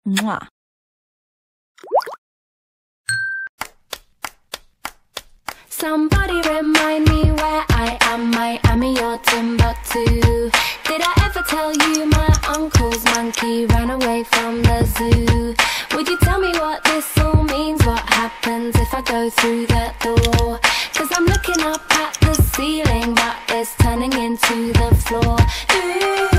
Mwah. Somebody remind me where I am, Miami or Timbuktu. Did I ever tell you my uncle's monkey ran away from the zoo? Would you tell me what this all means? What happens if I go through that door? 'Cause I'm looking up at the ceiling, but it's turning into the floor. Ooh.